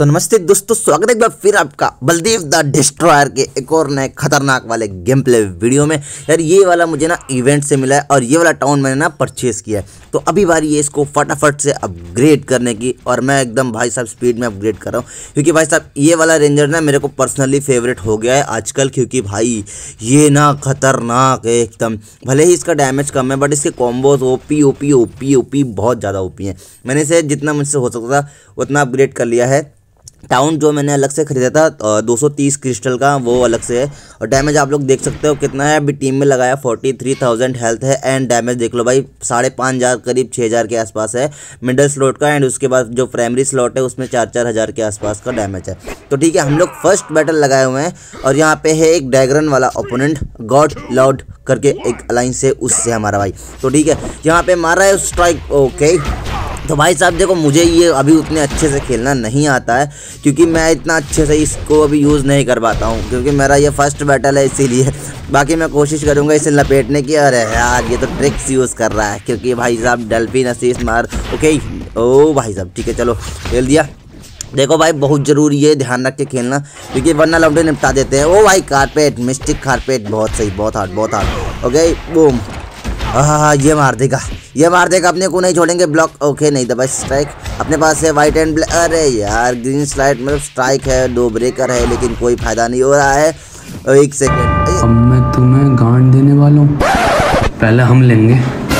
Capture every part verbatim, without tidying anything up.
तो नमस्ते दोस्तों, स्वागत है एक बार फिर आपका बलदेव द डिस्ट्रॉयर के एक और नए खतरनाक वाले गेम प्ले वीडियो में। यार ये वाला मुझे ना इवेंट से मिला है और ये वाला टाउन मैंने ना परचेस किया है, तो अभी बारी है इसको फटाफट से अपग्रेड करने की। और मैं एकदम भाई साहब स्पीड में अपग्रेड कर रहा हूँ, क्योंकि भाई साहब ये वाला रेंजर ना मेरे को पर्सनली फेवरेट हो गया है आजकल, क्योंकि भाई ये ना खतरनाक है एकदम। भले ही इसका डैमेज कम है बट इसके combos OP OP OP OP बहुत ज़्यादा ओपी हैं। मैंने इसे जितना मुझसे हो सकता था उतना अपग्रेड कर लिया है। टाउन जो मैंने अलग से खरीदा था दो सौ तीस क्रिस्टल का, वो अलग से है। और डैमेज आप लोग देख सकते हो कितना है, अभी टीम में लगाया फोर्टी थ्री थाउजेंड हेल्थ है। एंड डैमेज देख लो भाई, साढ़े पाँच हज़ार करीब छः हज़ार के आसपास है मिडल स्लॉट का। एंड उसके बाद जो प्राइमरी स्लॉट है उसमें चार चार हज़ार के आसपास का डैमेज है। तो ठीक है, हम लोग फर्स्ट बैटल लगाए हुए हैं और यहाँ पे है एक ड्रैगन वाला ओपोनेंट, गॉड लॉर्ड करके एक अलाइंस है, उससे हमारा भाई। तो ठीक है, यहाँ पे मारा है स्ट्राइक। ओके तो भाई साहब देखो, मुझे ये अभी उतने अच्छे से खेलना नहीं आता है, क्योंकि मैं इतना अच्छे से इसको अभी यूज़ नहीं कर पाता हूँ, क्योंकि मेरा ये फर्स्ट बैटल है इसीलिए। बाकी मैं कोशिश करूँगा इसे लपेटने की। अरे यार ये तो ट्रिक्स यूज़ कर रहा है, क्योंकि भाई साहब डल्फिन असीस मार। ओके ओ भाई साहब ठीक है, चलो खेल दिया। देखो भाई बहुत ज़रूरी है ध्यान रख के खेलना, क्योंकि वरना लौटे निपटा देते हैं। ओ भाई कारपेट, मिस्टिक कारपेट, बहुत सही, बहुत हार्ड बहुत हार्ड। ओके बूम, हाँ ये मार देगा, ये मार देगा, अपने को नहीं छोड़ेंगे। ब्लॉक ओके नहीं दबा, स्ट्राइक अपने पास है। वाइट एंड ब्लैक, अरे यार ग्रीन स्लाइड मतलब स्ट्राइक है, दो ब्रेकर है, लेकिन कोई फायदा नहीं हो रहा है। एक सेकेंड, अब मैं तुम्हें गांड देने वाला हूँ, पहले हम लेंगे।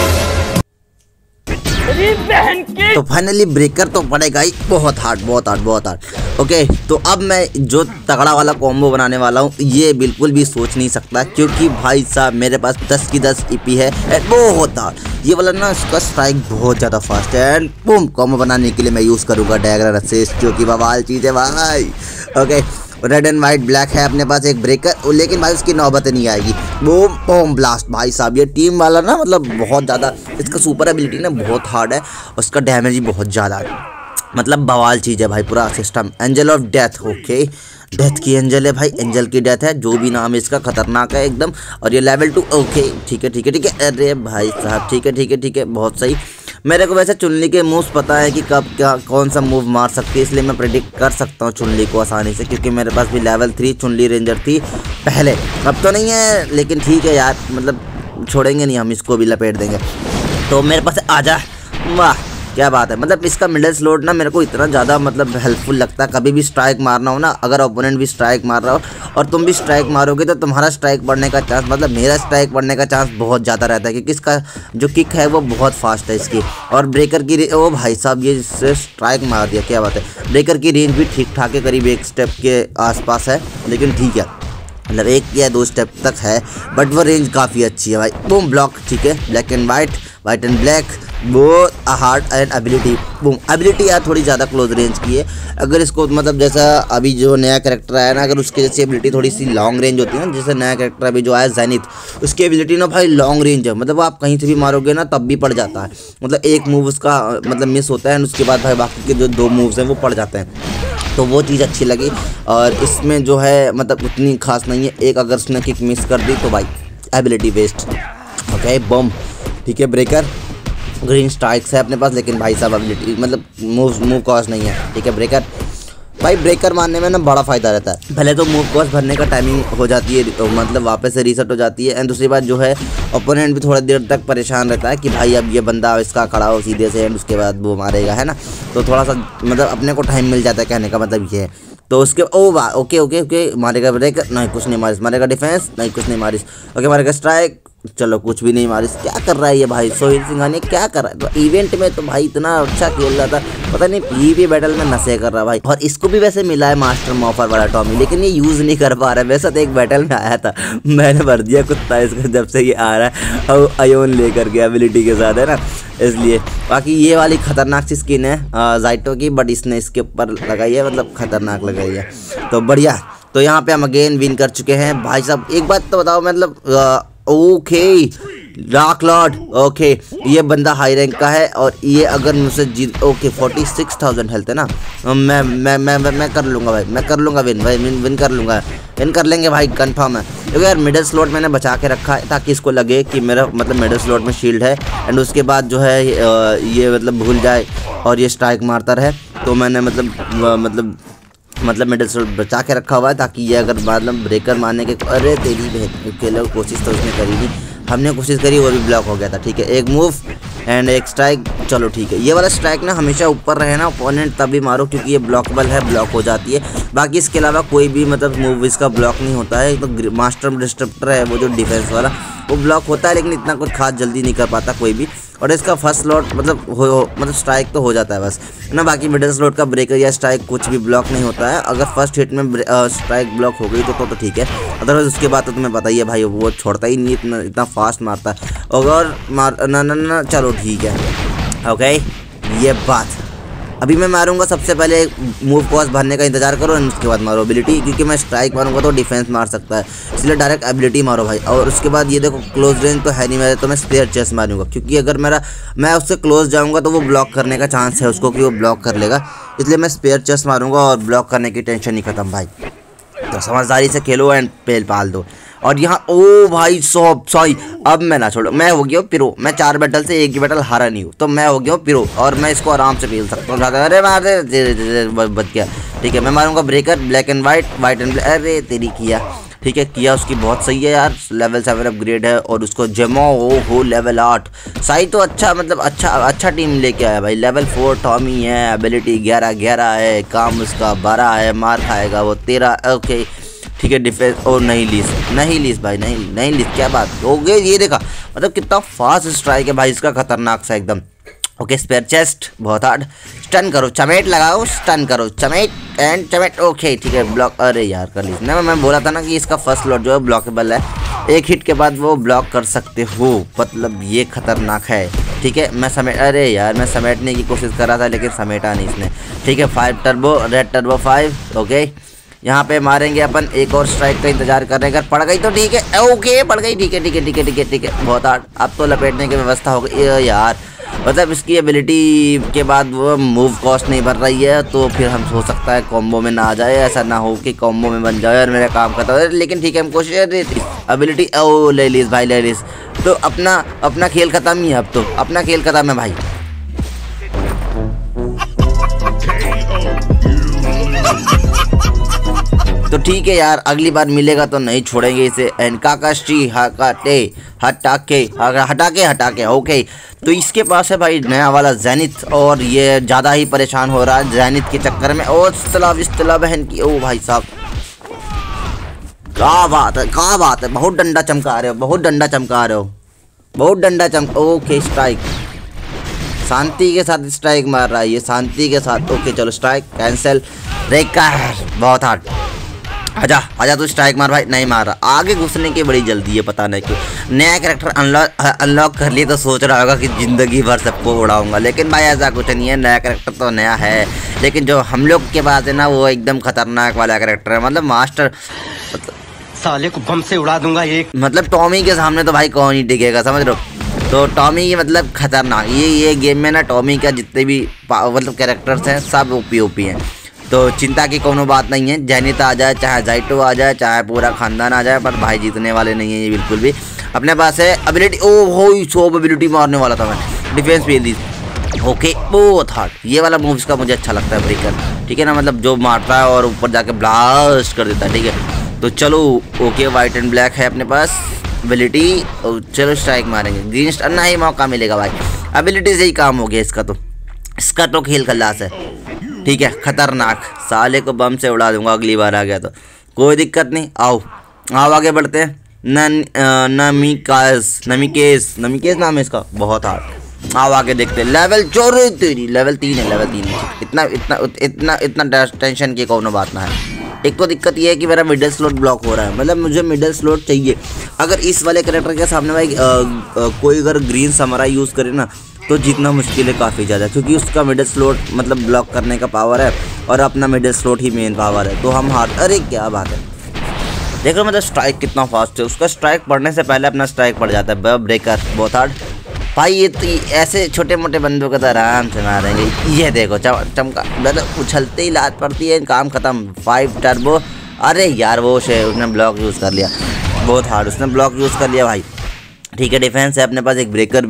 तो फाइनली ब्रेकर तो पड़ेगा ही, बहुत हार्ड बहुत हार्ड बहुत हार्ड। ओके तो अब मैं जो तगड़ा वाला कॉम्बो बनाने वाला हूँ ये बिल्कुल भी सोच नहीं सकता, क्योंकि भाई साहब मेरे पास दस की दस ईपी है एंड बहुत हार्ड। ये वाला ना इसका स्ट्राइक बहुत ज़्यादा फास्ट है। एंड बूम, कॉम्बो बनाने के लिए मैं यूज़ करूँगा ड्रैगन असिस्ट, जो कि बवाल चीज़ है भाई। Okay red and white black है अपने पास एक ब्रेकर, लेकिन भाई उसकी नौबत नहीं आएगी। Boom boom blast. भाई साहब ये टीम वाला ना मतलब बहुत ज़्यादा, इसका सुपर एबिलिटी ना बहुत हार्ड है और उसका डैमेज भी बहुत ज़्यादा है, मतलब बवाल चीज़ है भाई पूरा system. Angel of death, okay death की एंजल है भाई, एंजल की डेथ है, जो भी नाम है इसका खतरनाक है एकदम। और ये लेवल टू। ओके ठीक है ठीक है ठीक है, अरे भाई साहब ठीक है ठीक है ठीक है, बहुत सही। मेरे को वैसे चुनली के मूव्स पता है कि कब क्या कौन सा मूव मार सकती है, इसलिए मैं प्रेडिक्ट कर सकता हूँ चुनली को आसानी से, क्योंकि मेरे पास भी लेवल थ्री चुनली रेंजर थी पहले, अब तो नहीं है, लेकिन ठीक है यार, मतलब छोड़ेंगे नहीं हम, इसको भी लपेट देंगे। तो मेरे पास आजा, वाह क्या बात है। मतलब इसका मिडल स्लॉट ना मेरे को इतना ज़्यादा मतलब हेल्पफुल लगता है। कभी भी स्ट्राइक मारना हो ना, अगर ओपोनेंट भी स्ट्राइक मार रहा हो और तुम भी स्ट्राइक मारोगे, तो तुम्हारा स्ट्राइक पड़ने का चांस, मतलब मेरा स्ट्राइक पड़ने का चांस बहुत ज़्यादा रहता है, क्योंकि इसका जो किक है वो बहुत फास्ट है इसकी। और ब्रेकर की, ओ भाई साहब ये इससे स्ट्राइक मार दिया, क्या बात है। ब्रेकर की रेंज भी ठीक ठाक है, करीब एक स्टेप के आसपास है, लेकिन ठीक है, मतलब एक या दो स्टेप तक है, बट वो रेंज काफ़ी अच्छी है भाई। बूम ब्लॉक, ठीक है, black and white, white and black, वो hard and ability. Boom ability यार थोड़ी ज़्यादा क्लोज रेंज की है। अगर इसको मतलब जैसा अभी जो नया कैरेक्टर आया ना, अगर उसकी जैसी एबिलिटी थोड़ी सी लॉन्ग रेंज होती है ना, जैसे नया कैरेक्टर अभी जो आया ज़ेनिथ, उसकी एबिलिटी ना भाई लॉन्ग रेंज है, मतलब आप कहीं से भी मारोगे ना तब भी पड़ जाता है, मतलब एक मूव उसका मतलब मिस होता है, उसके बाद भाई बाकी के जो दो मूव्स हैं वो पड़ जाते हैं। तो वो चीज़ अच्छी लगी। और इसमें जो है मतलब उतनी खास नहीं है, एक अगर उसने किक मिस कर दी तो भाई एबिलिटी वेस्ट। ओके बम ठीक है, ब्रेकर ग्रीन स्ट्राइक्स है अपने पास, लेकिन भाई साहब एबिलिटी मतलब मूव मूव कॉस्ट नहीं है। ठीक है ब्रेकर, भाई ब्रेकर मारने में ना बड़ा फ़ायदा रहता है। पहले तो मूव कॉस्ट भरने का टाइमिंग हो जाती है, तो मतलब वापस से रीसेट हो जाती है। एंड दूसरी बात जो है, ओपोनेंट भी थोड़ा देर तक परेशान रहता है कि भाई अब ये बंदा इसका खड़ा हो सीधे से, एंड उसके बाद वो मारेगा, है ना। तो थोड़ा सा मतलब अपने को टाइम मिल जाता है, कहने का मतलब ये है। तो उसके ओ वाह ओके ओके ओके, मारेगा ब्रेकर, नहीं कुछ नहीं मारिस, मारेगा डिफेंस, नहीं कुछ नहीं मारिस, ओके मारेगा स्ट्राइक, चलो कुछ भी नहीं मारिस। क्या कर रहा है ये भाई, सोहेल सिंघानिया क्या कर रहा है। तो इवेंट में तो भाई इतना अच्छा खेल रहा था, पता नहीं पीवीपी बैटल में नशे कर रहा भाई। और इसको भी वैसे मिला है मास्टर मॉफर वाला टॉमी, लेकिन ये यूज़ नहीं कर पा रहा है। वैसे तो एक बैटल में आया था, मैंने भर दिया कुत्ता इसका, जब से ये आ रहा है और अयोन लेकर के एबिलिटी के साथ, है ना, इसलिए। बाकी ये वाली खतरनाक सी स्किन है जाइटो की, बट इसने इसके ऊपर लगाई है, मतलब खतरनाक लगाई है, तो बढ़िया। तो यहाँ पे हम अगेन विन कर चुके हैं भाई साहब। एक बात तो बताओ, मतलब ओके डार्क लॉर्ड, ओके ये बंदा हाई रैंक का है, और ये अगर मुझसे जीत, okay forty six thousand health है ना, मैं मैं मैं मैं, मैं कर लूँगा भाई, मैं कर लूँगा विन भाई, विन विन कर लूँगा, विन कर लेंगे भाई कंफर्म है। क्योंकि यार मिडल स्लॉट मैंने बचा के रखा है, ताकि इसको लगे कि मेरा मतलब मिडल स्लॉट में शील्ड है, एंड उसके बाद जो है ये मतलब भूल जाए और ये स्ट्राइक मारता रहे। तो मैंने मतलब मतलब मतलब मिडिल स्लोट बचा के रखा हुआ है ताकि ये अगर मतलब ब्रेकर मारने के अरे तेरी बहन के लोग कोशिश तो उसने करी नहीं, हमने कोशिश करी वो भी ब्लॉक हो गया था। ठीक है, एक मूव एंड एक स्ट्राइक। चलो ठीक है, ये वाला स्ट्राइक ना हमेशा ऊपर रहे ना ओपोनेंट तभी मारो क्योंकि ये ब्लॉकेबल है, ब्लॉक हो जाती है। बाकी इसके अलावा कोई भी मतलब मूव इसका ब्लॉक नहीं होता है। तो मास्टर डिस्ट्रप्टर है वो जो डिफेंस वाला वो ब्लॉक होता है लेकिन इतना कुछ खास जल्दी नहीं कर पाता कोई भी। और इसका फर्स्ट स्लॉट मतलब हो, हो मतलब स्ट्राइक तो हो जाता है बस ना। बाकी मिडिल स्लॉट का ब्रेकर या स्ट्राइक कुछ भी ब्लॉक नहीं होता है। अगर फर्स्ट हिट में स्ट्राइक ब्लॉक हो गई तो तो, तो ठीक है, अदरवाइज उसके बाद तो तुम्हें पता ही है भाई वो छोड़ता ही नहीं, इतना इतना फास्ट मारता है। अगर मार ना ना ना चलो ठीक है ओके। ये बात अभी मैं मारूंगा, सबसे पहले मूव कॉस्ट भरने का इंतजार करो और उसके बाद मारो एबिलिटी, क्योंकि मैं स्ट्राइक मारूंगा तो डिफेंस मार सकता है, इसलिए डायरेक्ट एबिलिटी मारो भाई। और उसके बाद ये देखो क्लोज रेंज तो है नहीं मेरे, तो मैं स्पेयर चेस्ट मारूंगा क्योंकि अगर मेरा मैं उससे क्लोज जाऊंगा तो वो ब्लॉक करने का चांस है उसको कि वो ब्लॉक कर लेगा, इसलिए मैं स्पेयर चेस्ट मारूंगा और ब्लॉक करने की टेंशन नहीं खत्म भाई। तो समझदारी से खेलो एंड पेल पाल दो। और यहाँ ओ भाई सौ सॉरी अब मैं ना छोड़ो, मैं हो गया हूँ पिरो, मैं चार बैटल से एक ही बैटल हारा नहीं हूँ, तो मैं हो गया हूँ पिरो और मैं इसको आराम से पेल सकता हूँ। अरे मार दे बच गया। ठीक है, मैं मारूंगा breaker black and white, white and black. अरे तेरी किया, ठीक है किया उसकी बहुत सही है यार, लेवल सेवन अपग्रेड है। और उसको जेमो ओ हो लेवल आठ, साई तो अच्छा मतलब अच्छा अच्छा टीम लेके आया भाई। लेवल फोर टॉमी है, एबिलिटी ग्यारह ग्यारह है, काम उसका बारह है, मार खाएगा वो तेरह। ओके ठीक है, डिफेंस और नहीं लीस नहीं लीस भाई नहीं नहीं लीस, क्या बात हो गई। ये देखा मतलब कितना फास्ट स्ट्राइक है भाई इसका, खतरनाक सा एकदम। ओके स्पेयर चेस्ट बहुत हार्ड, स्टन करो चमेट लगाओ, स्टन करो चमेट एंड चमेट। ओके ठीक है ब्लॉक, अरे यार कर ली ना, मैं बोला था ना कि इसका फर्स्ट स्लॉट जो है ब्लॉकेबल है, एक हिट के बाद वो ब्लॉक कर सकते हो, मतलब ये खतरनाक है। ठीक है मैं समेट, अरे यार मैं समेटने की कोशिश कर रहा था लेकिन समेटा नहीं इसने। ठीक है five turbo red turbo five. Okay यहाँ पे मारेंगे अपन, एक और स्ट्राइक का इंतजार कर रहे हैं, अगर पड़ गई तो ठीक है। ओके पड़ गई, ठीक है ठीक है ठीक है ठीक है ठीक है बहुत हार्ड। अब तो लपेटने की व्यवस्था हो गई यार, मतलब इसकी एबिलिटी के बाद वो मूव कॉस्ट नहीं बढ़ रही है, तो फिर हम हो सकता है कॉम्बो में ना आ जाए, ऐसा ना हो कि कॉम्बो में बन जाए और मेरा काम खत्म हो। लेकिन ठीक है हम कोशिश एबिलिटी ओ ले लीस भाई ले लीस, तो अपना अपना खेल खत्म ही है, अब तो अपना खेल खत्म है भाई। तो ठीक है यार अगली बार मिलेगा तो नहीं छोड़ेंगे इसे। एंड काकाशी हकाटे हटाके हटाके हटाके ओके। तो इसके पास है भाई नया वाला जैनिथ, और ये ज़्यादा ही परेशान हो रहा है जैनिथ के चक्कर में। और इस्तला इस्तला बहन की, ओ भाई साहब क्या बात है क्या बात है, बहुत डंडा चमका रहे हो, बहुत डंडा चमका रहे हो, बहुत डंडा चमका। ओके स्ट्राइक शांति के साथ स्ट्राइक मार रहा है ये, शांति के साथ। ओके चलो स्ट्राइक कैंसिल, ब्रेकर बहुत हार्ड, आजा आजा तू स्ट्राइक मार भाई, नहीं मार रहा। आगे घुसने की बड़ी जल्दी है, पता नहीं क्यों। नया कैरेक्टर अनलॉक अनलॉक कर लिए तो सोच रहा होगा कि ज़िंदगी भर सबको उड़ाऊंगा, लेकिन भाई ऐसा कुछ नहीं है। नया कैरेक्टर तो नया है, लेकिन जो हम लोग के पास है ना वो एकदम खतरनाक वाला कैरेक्टर है, मतलब मास्टर साले को बम से उड़ा दूंगा एक। मतलब टॉमी के सामने तो भाई कौन ही टिकेगा, समझ रहे हो। तो टॉमी ये मतलब खतरनाक, ये ये गेम में ना टॉमी का जितने भी मतलब कैरेक्टर्स हैं सब ओपी ओपी हैं, तो चिंता की कोनो बात नहीं है। जैनिथ आ जाए, चाहे जाइटो आ जाए, चाहे पूरा खानदान आ जाए, पर भाई जीतने वाले नहीं है ये बिल्कुल भी। अपने पास है एबिलिटी, ओ हो सो एबिलिटी मारने वाला था मैं, डिफेंस पे दी। ओके बहुत हार्ड, ये वाला मूव्स का मुझे अच्छा लगता है ब्रेकर, ठीक है ना, मतलब जो मारता है और ऊपर जाके ब्लास्ट कर देता है। ठीक है तो चलो ओके वाइट एंड ब्लैक है अपने पास एबिलिटी, चलो स्ट्राइक मारेंगे, ग्रीन स्टार ना ही मौका मिलेगा भाई, एबिलिटी से ही काम हो गया इसका। तो इसका तो खेल खल्लास है, ठीक है खतरनाक, साले को बम से उड़ा दूंगा अगली बार आ गया तो, कोई दिक्कत नहीं। आओ आओ आगे बढ़ते हैं। नमिकास नमिकेस नमिकेस नाम है इसका, बहुत हार्ड। आओ आगे देखते हैं। लेवल चोर तेरी लेवल तीन है, लेवल तीन है, इतना इतना इतना इतना टेंशन की कोनो बात ना है। एक तो दिक्कत ये है कि मेरा मिडिल स्लॉट ब्लॉक हो रहा है, मतलब मुझे मिडिल स्लॉट चाहिए। अगर इस वाले कैरेक्टर के सामने भाई आ, आ, कोई अगर ग्रीन समरा यूज़ करे ना तो जीतना मुश्किल है काफ़ी ज़्यादा, क्योंकि उसका मिडिल स्लॉट मतलब ब्लॉक करने का पावर है और अपना मिडिल स्लॉट ही मेन पावर है, तो हम हार। अरे क्या बात है, देखो मतलब स्ट्राइक कितना फास्ट है, उसका स्ट्राइक पड़ने से पहले अपना स्ट्राइक पड़ जाता है। ब्रेकर बहुत हार्ड भाई, ये तो ऐसे छोटे मोटे बंदों को तो आराम से मारेंगे। ये देखो चम, चमका मतलब उछलते ही लात पड़ती है, काम खत्म। फाइव टर्बो, अरे यार वो शे उसने ब्लॉक यूज़ कर लिया, बहुत हार्ड उसने ब्लॉक यूज़ कर लिया भाई। ठीक है डिफेंस है अपने पास, एक ब्रेकर भी है।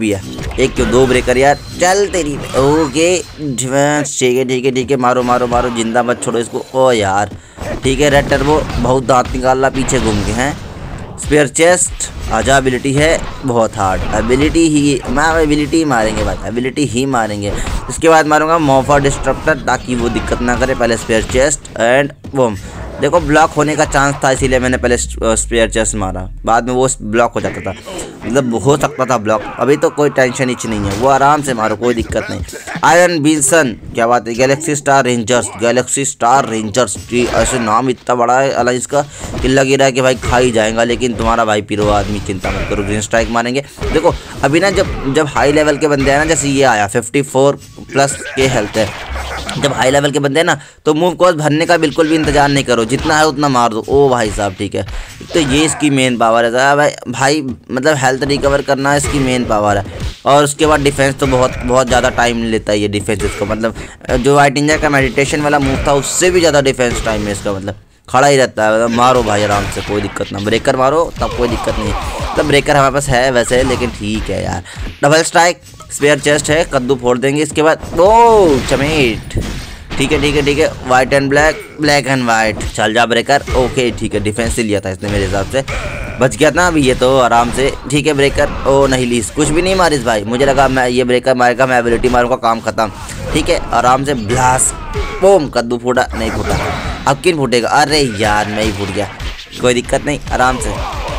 एक क्यों दो ब्रेकर यार, चल तेरी। ओके ठीक है ठीक है ठीक है, मारो मारो मारो, जिंदा मत छोड़ो इसको। ओ यार ठीक है, रेड टर्बो बहुत दांत निकाल रहा पीछे घूम के हैं। स्पेयर चेस्ट आजा, एबिलिटी है बहुत हार्ड, एबिलिटी ही मैं एबिलिटी ही मारेंगे भाई, एबिलिटी ही मारेंगे। इसके बाद मारूंगा मॉर्फर डिस्ट्रप्टर ताकि वो दिक्कत ना करे। पहले स्पेयर चेस्ट एंड बूम। देखो ब्लॉक होने का चांस था इसीलिए मैंने पहले स्पेयर चेस्ट मारा, बाद में वो ब्लॉक हो जाता था, मतलब हो सकता था ब्लॉक। अभी तो कोई टेंशन ही नहीं है, वो आराम से मारो, कोई दिक्कत नहीं। आयरन बिल्सन क्या बात है, galaxy star rangers, galaxy star rangers ऐसे नाम इतना बड़ा है अला इसका कि लग ही रहा है कि भाई खा ही जाएगा, लेकिन तुम्हारा भाई पिरो आदमी चिंता मत करो, ग्रीन स्ट्राइक मारेंगे। देखो अभी ना जब जब हाई लेवल के बंदे हैं ना, जैसे ये आया फिफ्टी फोर प्लस के हेल्थ है, जब हाई लेवल के बंदे हैं ना तो मूव कॉस्ट भरने का बिल्कुल भी इंतजार नहीं करो, जितना है उतना मार दो। ओ भाई साहब ठीक है, तो ये इसकी मेन पावर है भाई भाई मतलब हेल्थ रिकवर करना इसकी मेन पावर है। और उसके बाद डिफेंस तो बहुत बहुत ज़्यादा टाइम लेता है ये डिफेंस इसको, मतलब जो वाइट निंजा का मेडिटेशन वाला मूव था उससे भी ज़्यादा डिफेंस टाइम है इसका, मतलब खड़ा ही रहता है। मतलब मारो भाई आराम से, कोई दिक्कत ना, ब्रेकर मारो तब कोई दिक्कत नहीं है। मतलब ब्रेकर हमारे पास है वैसे, लेकिन ठीक है यार। डबल स्ट्राइक, स्पेयर चेस्ट है, कद्दू फोड़ देंगे। इसके बाद ओ चमेट, ठीक है ठीक है ठीक है, white and black, black and white, चल जा ब्रेकर। ओके ठीक है, डिफेंस से लिया था इसने मेरे हिसाब से, बच गया था अभी ये तो आराम से। ठीक है ब्रेकर, ओ नहीं लीस, कुछ भी नहीं मारिस भाई, मुझे लगा मैं ये ब्रेकर मारेगा, मैं एबिलिटी मारूंगा, काम खत्म। ठीक है आराम से ब्लास्ट, बूम, कद्दू फूटा, नहीं फूटा, अब किन फूटेगा, अरे यार मैं ही फूट गया, कोई दिक्कत नहीं, आराम से।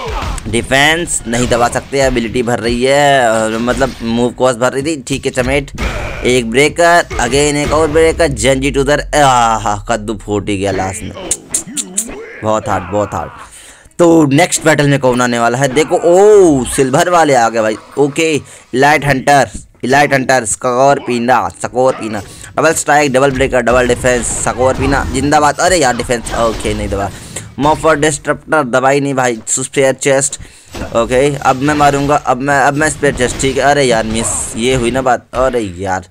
डिफेंस नहीं दबा सकते, एबिलिटी भर रही है, मतलब मूव कॉस्ट भर रही थी। ठीक है चमेट, एक ब्रेकर, अगेन एक और ब्रेकर, जंजी टू उधर, आहा कद्दू फूट ही गया लास्ट में, बहुत हार्ड बहुत हार्ड। तो नेक्स्ट बैटल में कौन आने वाला है देखो, ओ सिल्वर वाले आ गए भाई। Okay elite hunter, elite hunter, Scorpina, Scorpina, double strike, double breaker, double defence, Scorpina जिंदाबाद। अरे यार डिफेंस, ओके नहीं दबा। मॉर्फर डिस्ट्रप्टर दबाई नहीं भाई, स्पेयर चेस्ट। ओके अब मैं मारूंगा, अब मैं अब मैं स्पेयर चेस्ट, ठीक है। अरे यार मिस, ये हुई ना बात, अरे यार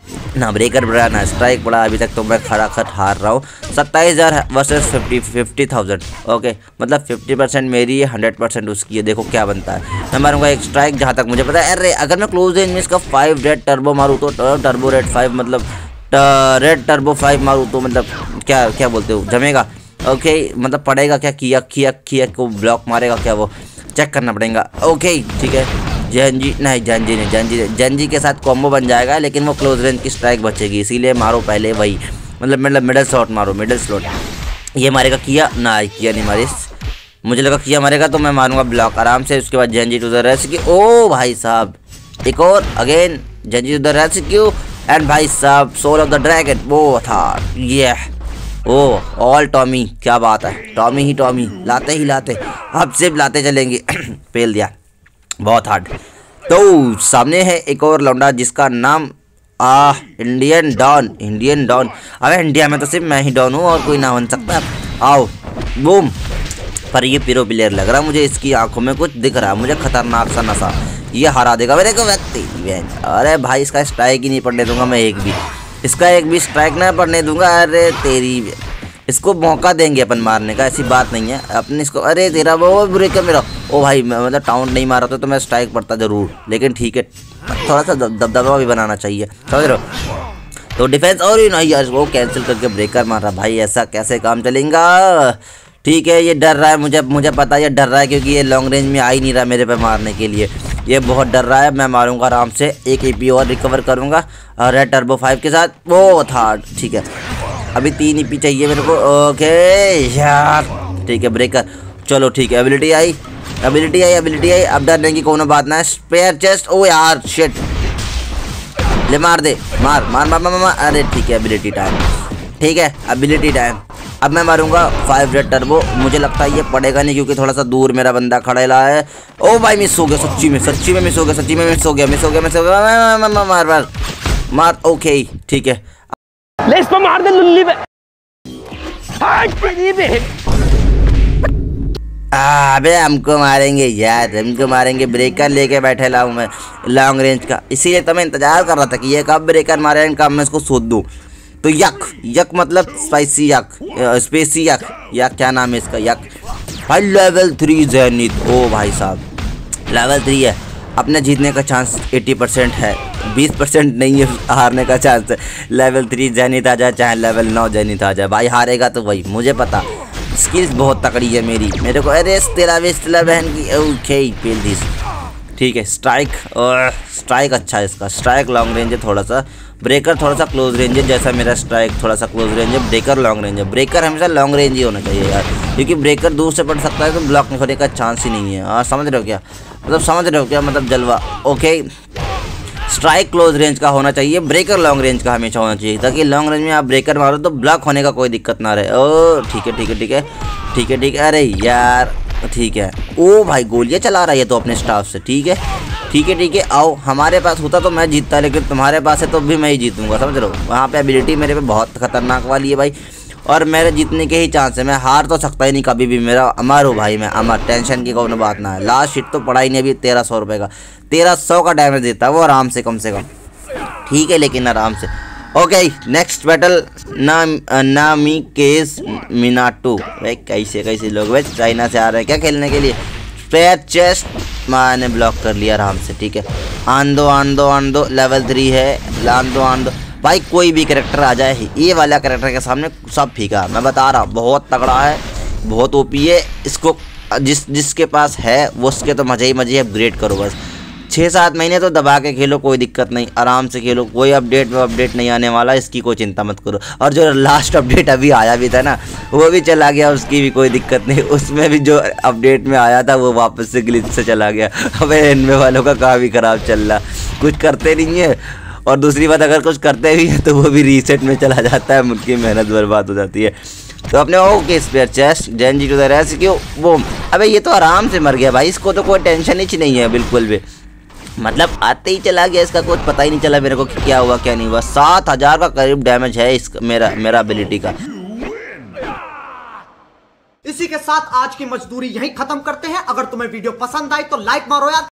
ना ब्रेकर बड़ा ना स्ट्राइक बड़ा, अभी तक तो मैं खड़ा खट हार रहा हूँ। सत्ताईस हज़ार versus fifty fifty thousand okay, मतलब फिफ्टी परसेंट मेरी है, हंड्रेड परसेंट उसकी है। देखो क्या बनता है, मैं मारूंगा एक स्ट्राइक जहाँ तक मुझे पता है। अरे अगर मैं क्लोज रेंज में इसका फाइव रेड टर्बो मारूँ तो टर्बो रेड फाइव, मतलब रेड टर्बो फाइव मारूँ तो मतलब क्या क्या बोलते हो, जमेगा। ओके मतलब पड़ेगा क्या, किया किया किया को ब्लॉक मारेगा क्या, वो चेक करना पड़ेगा। ओके ठीक है, जंजी नहीं जंजी नहीं जंजी जंजी के साथ कॉम्बो बन जाएगा, लेकिन वो क्लोज रेंज की स्ट्राइक बचेगी, इसीलिए मारो पहले वही, मतलब मतलब मिडल स्लॉट मारो, मिडल स्लॉट। ये मारेगा किया ना, किया नहीं मारिस, मुझे लगा किया मारेगा तो मैं मारूंगा ब्लॉक आराम से। उसके बाद जंजी टू द रेस्क्यू, ओ भाई साहब एक और again Genji to the rescue and भाई साहब सोल ऑफ द ड्रैगन, वो था ये ओ ऑल टॉमी, क्या बात है, टॉमी ही टॉमी, लाते ही लाते, अब सिर्फ लाते चलेंगे। पेल दिया, बहुत हार्ड। तो सामने है एक और लौंडा जिसका नाम आ इंडियन डॉन, इंडियन डॉन। अबे इंडिया में तो सिर्फ मैं ही डॉन हूँ और कोई ना बन सकता। आओ बूम, पर ये पिरो प्लेयर लग रहा, मुझे इसकी आंखों में कुछ दिख रहा है, मुझे खतरनाक सा नशा, ये हरा देगा मेरे को व्यक्ति। अरे भाई इसका स्ट्राइक ही नहीं पड़ने दूंगा मैं, एक भी इसका एक भी स्ट्राइक ना पड़ने दूंगा। अरे तेरी, इसको मौका देंगे अपन मारने का, ऐसी बात नहीं है अपने इसको। अरे तेरा वो ब्रेकर मेरा, ओ भाई मैं मतलब टाउन नहीं मारा था तो मैं स्ट्राइक पड़ता ज़रूर, लेकिन ठीक है थोड़ा सा दबदबा भी बनाना चाहिए, समझ रहे हो। तो डिफेंस और ही नहीं यार, वो कैंसिल करके ब्रेकर मार रहा भाई, ऐसा कैसे काम चलेगा। ठीक है ये डर रहा है, मुझे मुझे पता है ये डर रहा है, क्योंकि ये लॉन्ग रेंज में आ ही नहीं रहा मेरे पे मारने के लिए, ये बहुत डर रहा है। मैं मारूंगा आराम से, एक ईपी और रिकवर करूंगा और रेड टर्बो फाइव के साथ, वो था ठीक है। अभी तीन ईपी चाहिए मेरे को, ओके यार ठीक है ब्रेकर, चलो ठीक है। एबिलिटी आई, एबिलिटी आई, एबिलिटी आई, अब डरने की कोनो बात ना है। स्पेयर चेस्ट, ओ यार शिट, ले मार दे, मार मार मार मार, मार। अरे ठीक है एबिलिटी टाइम, ठीक है एबिलिटी टाइम। अब मैं मारूंगा फाइव रेड टर्बो, मुझे लगता है ये पड़ेगा नहीं क्योंकि थोड़ा सा दूर मेरा बंदा खड़ा रहा है। ओ भाई मिस हो गया, सच्ची में सच्ची में मिस हो गया, सच्ची में मिस हो गया, मिस हो गया मिस हो गया, मार मार मार मार। ओके ठीक है, ले इस पर मार दे लुल्ली पे। अबे हमको मारेंगे यार, हमको मारेंगे, ब्रेकर लेके बैठे ला हूँ मैं लॉन्ग रेंज का, इसीलिए तो मैं इंतजार कर रहा था कि ये कब ब्रेकर मारे, कब मैं इसको सोच दूँ। तो यक, यक मतलब स्पाइसी यक, स्पेसी यक, यक क्या नाम है इसका, यक भाई लेवल थ्री जेनिथ। ओ भाई साहब लेवल थ्री है, अपने जीतने का चांस अस्सी परसेंट है, बीस परसेंट नहीं है हारने का चांस है। लेवल थ्री जेनिथ आ जाए चाहे लेवल नौ जेनिथ आ जाए, भाई हारेगा तो वही, मुझे पता। स्किल्स बहुत तकड़ी है मेरी, मेरे को अरे तेरा वेस्ट तेरा बहन की ओके पेल दिस। ठीक है स्ट्राइक, और स्ट्राइक अच्छा है इसका, स्ट्राइक लॉन्ग रेंज है थोड़ा सा, ब्रेकर थोड़ा सा क्लोज रेंज है, जैसा मेरा स्ट्राइक थोड़ा सा क्लोज रेंज है, ब्रेकर लॉन्ग रेंज है। ब्रेकर हमेशा लॉन्ग रेंज ही होना चाहिए यार, क्योंकि ब्रेकर दूर से पड़ सकता है तो ब्लॉक होने का चांस ही नहीं है। हाँ समझ रहे हो क्या, मतलब समझ रहे हो क्या, मतलब जलवा। ओके स्ट्राइक क्लोज रेंज का होना चाहिए, ब्रेकर लॉन्ग रेंज का हमेशा होना चाहिए, ताकि लॉन्ग रेंज में आप ब्रेकर मारो तो ब्लॉक होने का कोई दिक्कत ना रहे। ओ ठीक है ठीक है ठीक है ठीक है ठीक है, अरे यार ठीक है। ओ भाई गोलियाँ चला रहा है तो अपने स्टाफ से, ठीक है ठीक है ठीक है। आओ हमारे पास होता तो मैं जीतता, लेकिन तुम्हारे पास है तो भी मैं ही जीतूंगा, समझ रहे हो। वहाँ पे एबिलिटी मेरे पे बहुत खतरनाक वाली है भाई, और मेरे जीतने के ही चांस है, मैं हार तो सकता ही नहीं कभी भी। मेरा अमर हो भाई, मैं अमर, टेंशन की कोई बात ना है। लास्ट हिट तो पड़ा ही नहीं अभी, तेरह सौ रुपये का, तेरह सौ का डैमेज देता है वो आराम से, कम से कम, ठीक है लेकिन आराम से। ओके नेक्स्ट बैटल ना नामी केस मिनाटू। भाई कैसे कैसे लोग भाई चाइना से आ रहे हैं क्या खेलने के लिए। स्पेयर चेस्ट मैंने ब्लॉक कर लिया आराम से, ठीक है। आंदो आंदो आंदो लेवल थ्री है, लांदो आंदो। भाई कोई भी कैरेक्टर आ जाए ये वाला कैरेक्टर के सामने सब फीका, मैं बता रहा हूँ, बहुत तगड़ा है, बहुत ओपी है। इसको जिस जिसके पास है वो उसके तो मजे ही मजे, अपग्रेड करो बस। छः सात महीने तो दबा के खेलो, कोई दिक्कत नहीं, आराम से खेलो, कोई अपडेट में अपडेट नहीं आने वाला, इसकी कोई चिंता मत करो। और जो लास्ट अपडेट अभी आया भी था ना, वो भी चला गया, उसकी भी कोई दिक्कत नहीं, उसमें भी जो अपडेट में आया था वो वापस से ग्लिच से चला गया। अबे इनमें वालों का काम ही ख़राब चल रहा, कुछ करते नहीं है, और दूसरी बात अगर कुछ करते भी हैं तो वो भी रीसेट में चला जाता है, उनकी मेहनत बर्बाद हो जाती है। तो अपने okay spare chest Genji to the rescue वो। अबे ये तो आराम से मर गया भाई, इसको तो कोई टेंशन ही नहीं है बिल्कुल भी, मतलब आते ही चला गया, इसका कुछ पता ही नहीं चला मेरे को कि क्या हुआ क्या नहीं हुआ। सात हजार का करीब डैमेज है इस मेरा मेरा एबिलिटी का। इसी के साथ आज की मजदूरी यहीं खत्म करते हैं। अगर तुम्हें वीडियो पसंद आई तो लाइक मारो यार।